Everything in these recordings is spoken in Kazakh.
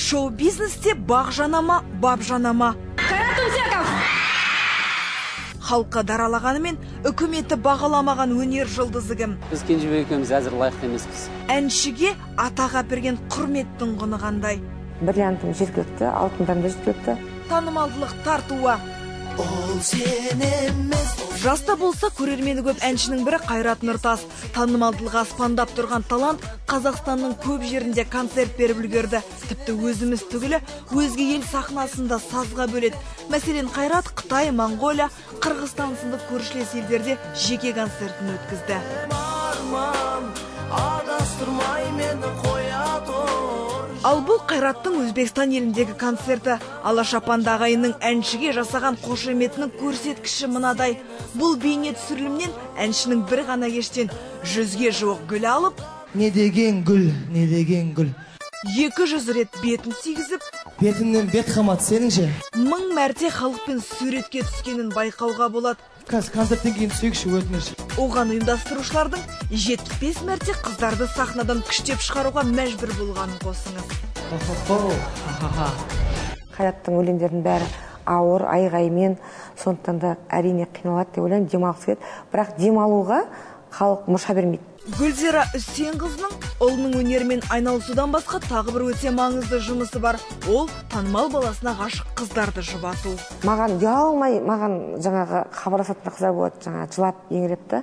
Шоу-бизнесте бақ жанама, бап жанама. Халыққа даралағанымен үкіметі бағаламаған өнер жұлдызы кім? Біз Кенжебек екеуміз әзір лайықты емеспіз. Әншіге атаға берген құрметтің құны қандай? Бриллиантым жеткілікті, алтындарым да жеткілікті. Танымалдылық тартуы. Жаста болса көрермені көп әншінің бірі Қайрат Нұртас. Танымалдылығы аспандап тұрған талант Қазақстанның көп жерінде концерт беріп үлгерді. Тіпті өзіміз түгілі өзге ел сахнасында сазға бөледі. Мәселен, Қайрат Қытай, Моңғолия, Қырғызстан сынды көршілес елдерде жеке концертін өткізді. Ал бұл Қайраттың Өзбекстан еліндегі концерті. Алашапанды ағайынның әншіге жасаған қошеметінің көрсеткіші мынадай. Бұл бейне түсірілімнен әншінің бір ғана кештен 100-ге жуық гүл алып, не деген гүл, не деген гүл. 200 рет бетін сигізіп, Бетімнен бет қамат сеніңше. 1000 мәрте халықпен суретке түскенін байқауға болады. Концерттен кейін сүйікші өтініш. Оған ұйымдастырушылардың 75 мәрте қыздарды сахнадан күштеп шығаруға мәжбүр болғанын қосыңыз. Қайраттың өлеңдерінің бәрі ауыр, айғаймен, сондықтан да әрине қиналады деп ойлаймын, демалғысы келеді. Бірақ демалуға халық мұрша бермейді. Гүлзира Үсенқызының ұлының өнерімен айналысудан басқа тағы бір өте маңызды жұмысы бар. Ол танымал баласына ғашық қыздарды жұбату. Маған ұялмай, маған жаңағы хабарласатын қыздар болады, жаңа жылап еңірепті.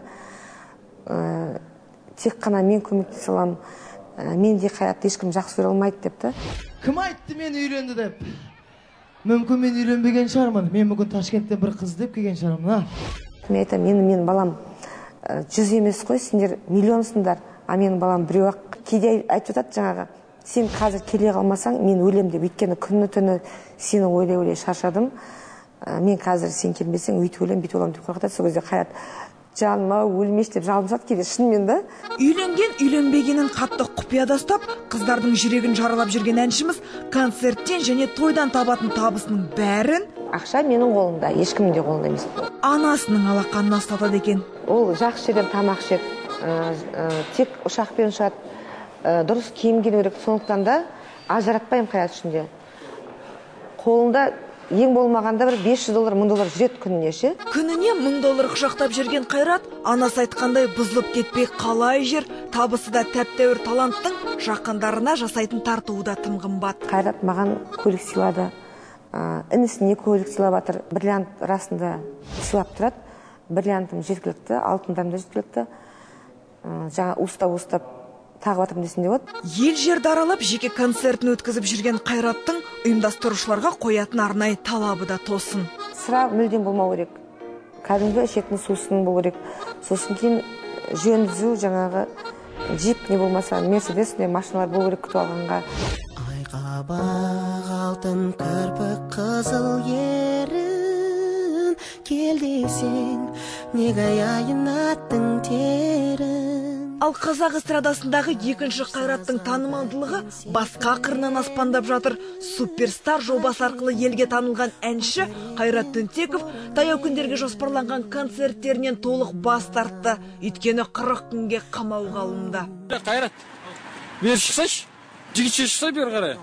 Тек қана мен көмектесе аламын, мендей Қайратты ешкім жақсы көре алмайды депті. Кім айтты мен үйленді деп? Мүмкін мен үйленбеген шығармын. Мен бүгін Ташкенттен бір қыз деп келген шығармын. Мен айтамын, менің балам 100 емес қой, сендер миллионсыңдар, а менің балам біреу ақ. Кейде айтып жатады жаңағы, сен қазір келе қалмасаң, мен өлем деп, өйткені күні түні сені ойлай шаршадым. Мен қазір сен келмесең, өйтіп өлем, бүйтіп өлем деп қорқытады. Сол кезде Қайрат, жаным-ау, өлмеш деп жалынсады кейде, шынымен да. Үйленген, үйленбегенін қатты құпияда ұстап, қыздардың жүрегін жаралап жүрген әншіміз концерттен және тойдан табатын табысының бәрін ақша менің қолымда, ешкімнің де қолында емес. Анасының алақанына ұстатады екен. Ол жақсы жерден тамақ ішеді, тек ұшақпен ұшады, дұрыс киім кию керек. Сондықтан да ажыратпаймын Қайрат үшінде. Қолында ең болмағанда бір $500, $1000 жүреді күніне ше. Күніне $1000 құшақтап жүрген Қайрат, анасы айтқандай бұзылып кетпей қалай жер, табысы да тәп-тәуір таланттың жақындарына жасайтын тартуы да тым қымбат. Қайрат маған көлік сыйлады, інісіне көлік сыйлап жатыр. Бриллиант расында сыйлап тұрады. Бриллиантым жеткілікті, алтындарым да жеткілікті. Жаңа уыстап тағып жатырмын десем де болады. Ел жерді аралап жеке концертін өткізіп жүрген Қайраттың ұйымдастырушыларға қоятын арнайы талабы да тосын. Сыра мүлдем болмау керек. Кәдімгі ішетін сусын болу керек. Сосын кейін жөн түзу жаңағы джип не болмаса Мерседес не машиналар болу керек күтіп алғанға. Айқабақ алтын кірпік қызыл ерін, кел десең неге аяйын аттың терін. Ал қазақ эстрадасындағы екінші Қайраттың танымалдылығы басқа қырынан аспандап жатыр. Суперстар жобасы арқылы елге танылған әнші Қайрат Түнтеков таяу күндерге жоспарланған концерттерінен толық бас тартты. Өйткені 40 күнге қамауға алынды. Қайрат, бер шықсайшы, жігітше шықсай бер қарай.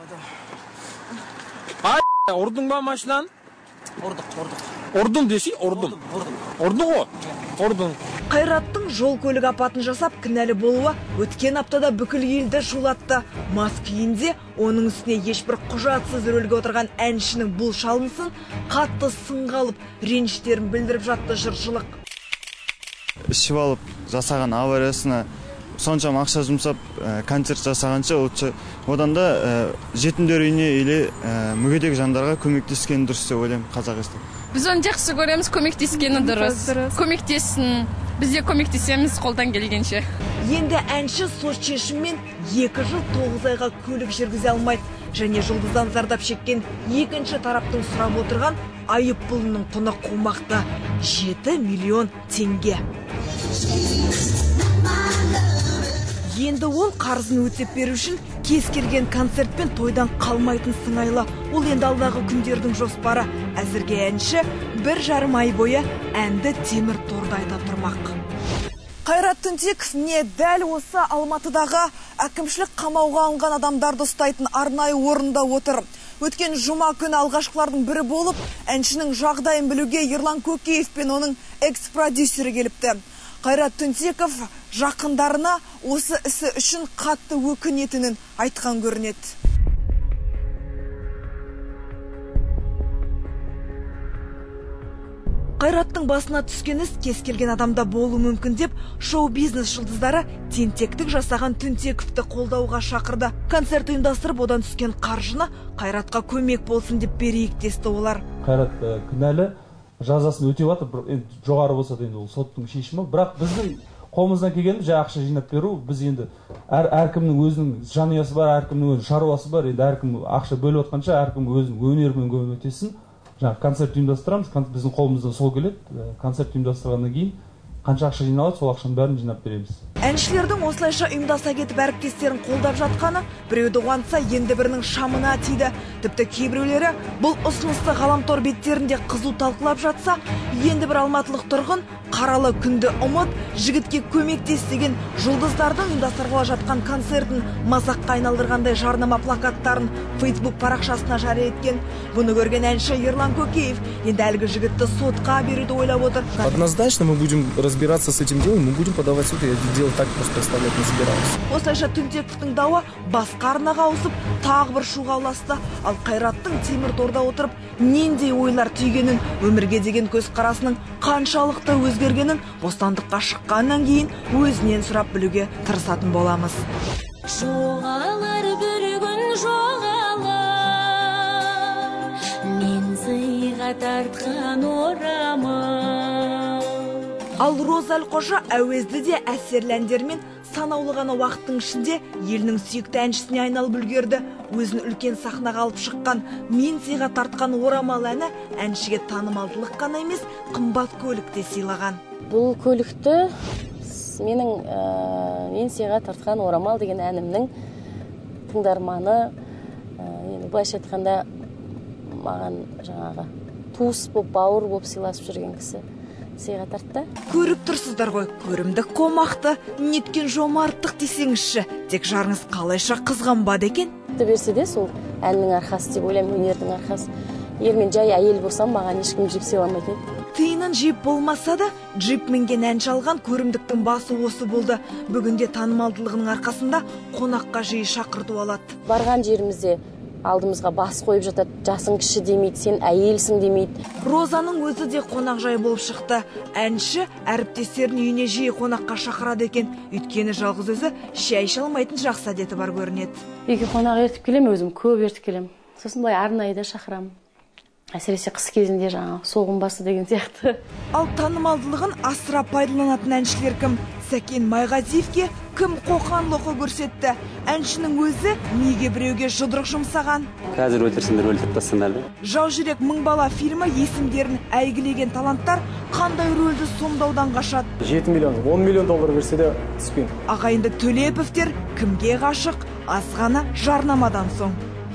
Ұрдың ба машинаны? Ұрдым десей, ұрдым. Ұрдың ғой? Ұрдың. Қайраттың жол көлік апатын жасап кінәлі болуы өткен аптада бүкіл елді шулатты. Мас күйінде оның үстіне ешбір құжатсыз рөлге отырған әншінің бұл шалынысын қатты сынға алып, реніштерін білдіріп жатты жұртшылық. Ішіп алып жасаған авариясына сонша ақша жұмсап концерт жасағанша, одан да жетімдер үйіне или мүгедек жандарға көмектескен дұрыс деп ойлаймын қазақ эстрадасы. Біз оны жақсы көреміз, көмектескені дұрыс. Көмектессін, біз де көмектесеміз қолдан келгенше. Енді әнші сот шешіммен 2 жыл 9 айға көлік жүргізе алмайды. Және жұлдыздан зардап шеккен екінші тараптың сұрап отырған айыппұлының құны қомақты $7 миллион. Енді ол қарызын өтеп беру үшін кез келген концерт пен тойдан қалмайтын сыңайлы. Ол енді алдағы күндердің жоспары. Әзірге әнші 1,5 ай бойы әнді темір торда айта тұрмақ. Қайрат Түнтеков не дәл осы Алматыдағы әкімшілік қамауға алынған адамдарды ұстайтын арнайы орында отыр. Өткен жұма күні алғашқылардың бірі болып, әншінің жағдайын білуге Ерлан Көкеев пен оның экс-продюсері келіпті. Қайрат Түнтеков жақындарына осы ісі үшін қатты өкінетінін айтқан көрінеді. Қайраттың басына түскен іс кез келген адамда болуы мүмкін деп, шоу-бизнес жұлдыздары тентектік жасаған Түнтековті қолдауға шақырды. Концерт ұйымдастырып, одан түскен қаржыны Қайратқа көмек болсын деп берейік десті олар. Қайрат кінәлі, жазасын өтеп жатыр, жоғары болса да енді ол соттың шешімі. Бірақ біздің қолымыздан келгені жай ақша жинап беру. Біз енді әркімнің өзінің жанұясы бар, әркімнің өзінің шаруасы бар. Енді әркім ақша бөліп отқанша, әркім өзінің өнерімен көмектессін. Концерт ұйымдастырамыз, біздің қолымыздан сол келеді. Концерт ұйымдастырғаннан кейін қанша ақша жиналады, сол ақшаның бәрін жинап береміз. Әншілердің осылайша ұйымдаса кетіп әріптестерін қолдап жатқаны біреуді қуантса, енді бірінің шамына тиді. Тіпті кейбіреулері бұл ұсынысты ғаламтор беттерінде қызу талқылап жатса, енді бір алматылық тұрғын қаралы күнді ұмыт, жігітке көмектес деген жұлдыздардың ұйымдастырғалы жатқан концертін мазаққа айналдырғандай жарнама плакаттарын Facebook парақшасына жария еткен. Бұны көрген әнші Ерлан Көкеев енді әлгі жігітті сотқа беруді ойлап отыр. Однозначно мы будем разбираться с этим делом, мы будем подавать в суд. Я дело так просто представлять не собираюсь. Осылайша Түнтековтің дауы басқа арнаға ауысып, тағы бір шуға ұласты. Ал Қайраттың темір торда отырып, нендей ойлар түйгенін, өмірге деген көзқарасының қаншалықты өзгергенін бостандыққа шыққаннан кейін өзінен сұрап білуге тырысатын боламыз. Жоғалар бір күн жоғалар, мен сыйға тартқан орамал. Ал Роза Әлқожа әуезді де әсерлі әндермен санаулы ғана уақыттың ішінде елінің сүйікті әншісіне айналып үлгерді. Өзін үлкен сахнаға алып шыққан «Мен сыйға тартқан орамал» әні әншіге танымалдылық қана емес, қымбат көлік те сыйлаған. Бұл көлікті менің «Мен сыйға тартқан орамал» деген әнімнің тыңдарманы, енді былайша айтқанда маған жаңағы туыс боп, бауыр боп сыйласып жүрген кісі сыйға тартты. Көріп тұрсыздар ғой, көрімдік қомақты, неткен жомарттық десеңізші, тек жарыңыз қалайша қызғанбады екен? Берсе де сол әннің арқасы деп ойлаймын, өнердің арқасы. Егер мен жай әйел болсам, маған ешкім жіп сыйламайтын еді. Тиынын жип болмаса да, джип мінген әнші алған көрімдіктің басы осы болды. Бүгінде танымалдылығының арқасында қонаққа жиі шақырту алады. Барған жерімізде алдымызға бас қойып жатады, жасың кіші демейді, сен әйелсің демейді. Розаның өзі де қонақжай болып шықты. Әнші әріптестерін үйіне жиі қонаққа шақырады екен. Өйткені жалғыз өзі шай іше алмайтын жақсы әдеті бар көрінеді. Үйге қонақ ертіп келем, өзім көп ертіп келем. Сосын былай арнайы да шақырамын. Әсіресе қыс кезінде жаңағы соғым басы деген сияқты. Ал танымалдылығын асыра пайдаланатын әншілер кім? Сәкен Майғазиевке кім қоқан-лоқы көрсетті? Әншінің өзі неге біреуге жұдырық жұмсаған? Қазір өлтірсеңдер өлтіріп тастаңдар. Жау жүрек мың бала фильмі есімдерін әйгілеген таланттар қандай рөлді сомдаудан қашады? 7 миллион, 10 миллион доллар берсе де түспейін. Ағайынды Төлеповтер кімге ғашық? Аз ғана жарнамадан соң.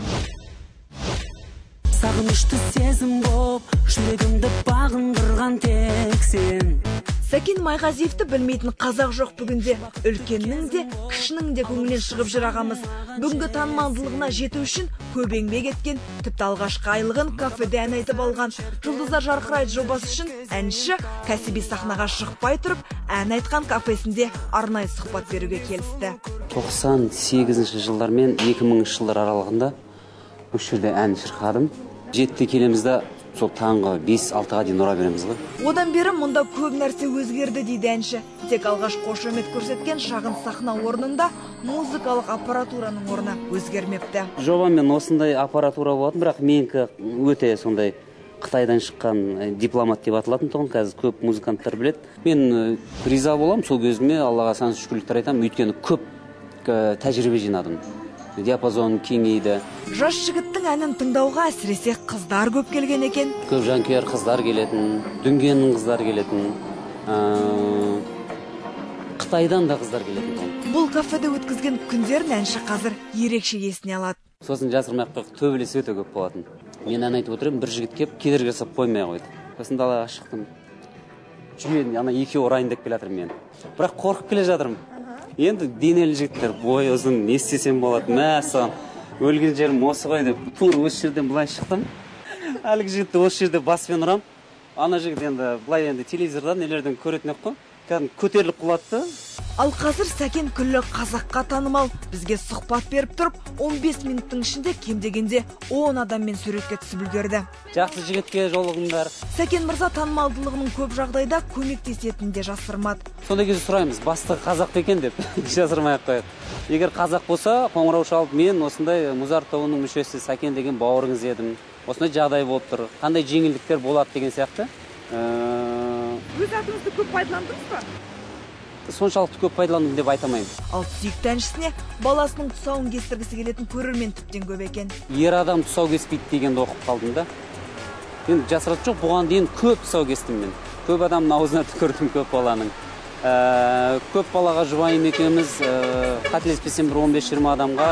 Сағынышты сезім боп, жүрегімді бағындырған тек сен. Сәкен Майғазиевті білмейтін қазақ жоқ бүгінде. Үлкеннің де, кішінің де көңілінен шығып жүр ағамыз. Бүгінгі танымалдылығына жету үшін көп еңбек еткен, тіпті алғашқы айлығын кафеде ән айтып алған. Жұлдыздар жарқырайды жобасы үшін әнші кәсіби сахнаға шықпай тұрып, ән айтқан кафесінде арнайы сұхбат беруге келісті. 98 жылдар мен 2000 жылдар аралығында осы жерде ән шырқадым. Жетті келемізді сол таңғы 5-6-ға дейін ұра береміз ғой. Одан бері мұнда көп нәрсе өзгерді дейді әнші. Тек алғаш қошемет көрсеткен шағын сахна орнында музыкалық аппаратураның орны өзгермепті. Жобамен осындай аппаратура болатын, бірақ менікі өте сондай Қытайдан шыққан дипломат деп аталатын тұғын, қазір көп музыканттар біледі. Мен риза болам, сол кезіме Аллаға сан шүкірліктер айтамын, өйткені көп тәжірибе жинадым. Диапазон кеңейді. Жас жігіттің әнін тыңдауға әсіресе қыздар көп келген екен. Көп жанкүйер қыздар келетін, дүнгеннің қыздар келетін, Қытайдан да қыздар келетін. Бұл кафеде өткізген күндерін әнші қазір ерекше есіне алады. Сосын жасырмай-ақ төбелес өте көп болатын. Мен ән айтып отырмын, бір жігіт келіп кедергі жасап қоймай қойды. Сосын далаға шықтым. Жүйен, екеуі ұрайын деп келатыр мен. бірақ қорқып келе жатырмын. Енді денелі жігіттер, бой ұзын, не істесем болады, мәссаған, өлген жерім осы ғой деп, тур осы жерден былай шықтым. Әлгі жігітті осы жерде баспен ұрам. Ана жігіт енді былай енді телевизордан нелерден көретін ек қой. Кәдімгі көтеріліп құлатты. Ал қазір Сәкен күллі қазаққа танымал. Бізге сұхбат беріп тұрып, 15 минуттың ішінде кем дегенде 10 адаммен суретке түсіп үлгерді. Жақсы жігітке жолығыңдар. Сәкен мырза танымалдылығының көп жағдайда көмектесетінін де жасырмады. Сондай кезде сұраймыз, бастығы қазақ екен деп жасырмай ақ қояйық. Егер қазақ болса, қоңырау шалып, мен осындай Музарт тобының мүшесі Сәкен деген бауырыңыз едім. Осындай жағдай болып тұр. Қандай жеңілдіктер болады деген сияқты. Өз атыңызды көп пайдаландыңыз ба? Соншалықты көп пайдаландым деп айтамаймын. Ал сүйікті әншісіне баласының тұсауын кестіргісі келетін көрермен тіптен көп екен. Ер адам тұсау кеспейді дегенді оқып қалдым да. Енді жасыраты жоқ, бұған дейін көп тұсау кестім мен. Көп адамның аузына түкірдім, көп баланың. Көп балаға жұбайым екеуміз, қателеспесем бір 15-20 адамға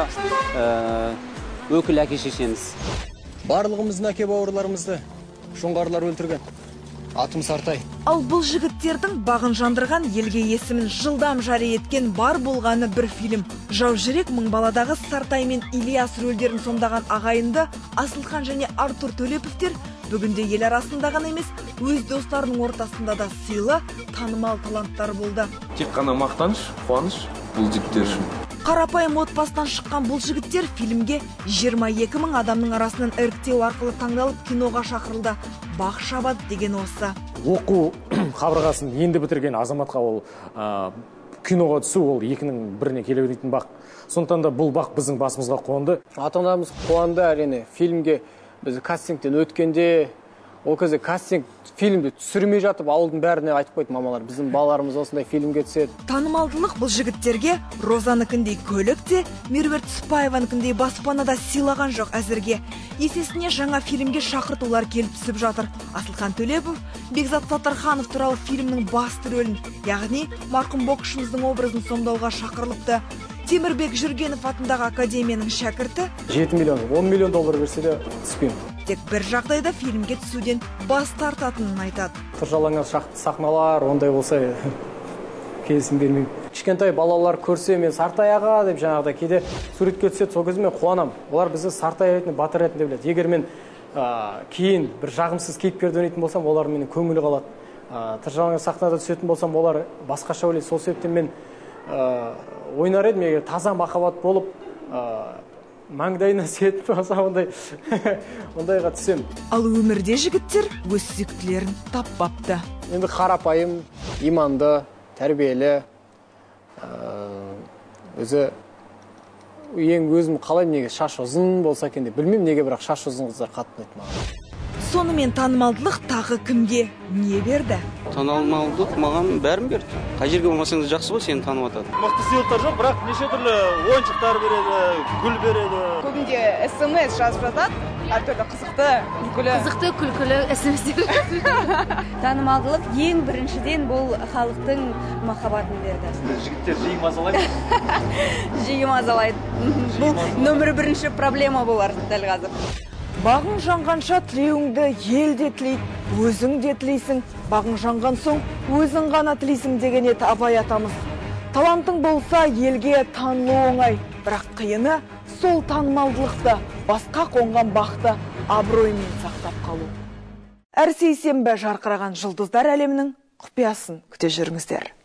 өкіл әке шешеміз. Барлығымыздың әке бауырларымызды жоңғарлар өлтірген. Атым Сартай. Ал бұл жігіттердің бағын жандырған, елге есімін жылдам жария еткен бар болғаны бір фильм. Жау жүрек мың баладағы Сартай мен Ильяс рөлдерін сомдаған ағайынды Асылхан және Артур Төлеповтер бүгінде ел арасында ғана емес, өз достарының ортасында да сыйлы, танымал таланттар болды. Тек қана мақтаныш, қуаныш бұл жігіттер үшін. Қарапайым отбасынан шыққан бұл жігіттер фильмге 22 мың адамның арасынан іріктеу арқылы таңдалып киноға шақырылды. Бақ шабады деген осы. Оқу қабырғасын енді бітірген азаматқа ол киноға түсу ол екінің біріне келе беретін бақ. Сондықтан да бұл бақ біздің басымызға қонды. Ата-анамыз қуанды әрине. Фильмге біз кастингтен өткенде, ол кезде кастинг фильмді түсірмей жатып, ауылдың бәріне айтып қойды мамалар, біздің балаларымыз осындай фильмге түседі. Танымалдылық бұл жігіттерге Розаныкіндей көлікте, Меруерт Түсіпбаеваныкіндей баспанада сыйлаған жоқ әзірге. Есесіне жаңа фильмге шақыртулар келіп түсіп жатыр. Асылхан Төлепов Бекзат Саттарханов туралы фильмнің басты рөлін, яғни марқұм боксшымыздың образын сомдауға шақырылыпты. Темірбек Жүргенов атындағы академияның шәкірті 7 миллион, 10 миллион доллар берсе де түспеймін. Тек бір жағдайда фильмге түсуден бас тартатынын айтады. Тыржалаңа сахналар, ондай болса келісім бермеймін. Кішкентай балалар көрсе, мен Сартай аға деп жаңағыда кейде суретке түседі, сол кезде мен қуанам. Олар бізді Сартай ретінде, батыр ретінде біледі. Егер мен кейін бір жағымсыз кейіпкерді ойнайтын болсам, олар менің көңілі қалады. Тыржалаңа сахнада түсетін болсам, олар басқаша ойлайды. Сол себептен мен ойнар едім, егер таза махаббат болып, маңдайына сетіп болса, ондайға түсем. Ал өмірде жігіттер өз сүйіктілерін таппапты. Енді қарапайым, иманды, тәрбиелі, өзі ең өзім қалаймын, неге шаш ұзын болса екен деп білмеймін, неге бірақ шаш ұзын қыздар қатты ұнайды маған. Сонымен танымалдылық тағы кімге не берді? Танымалдылық маған бәрін берді. Қай жерге болмасаңыз жақсы ғой, сені танып атады. Мықты сыйлықтар жоқ, бірақ неше түрлі ойыншықтар береді, гүл береді. Көбінде SMS жазып жатады, әртүрлі қызықты, күлкілі. Қызықты, күлкілі SMS. Танымалдылық ең біріншіден бұл халықтың махаббатын берді. Жігіттер жиі мазалайды. Жиі мазалайды. Бұл нөмір бірінші проблема болар дәл қазір. Бағың жанғанша тілеуіңді ел де тілейді, өзің де тілейсің. Бағың жанған соң өзің ғана тілейсің деген еді Абай атамыз. Талантың болса елге танылу оңай, бірақ қиыны сол танымалдылықты, басқа қонған бақты абыроймен сақтап қалу. Әр сейсенбі жарқыраған жұлдыздар әлемінің құпиясын күте жүріңіздер.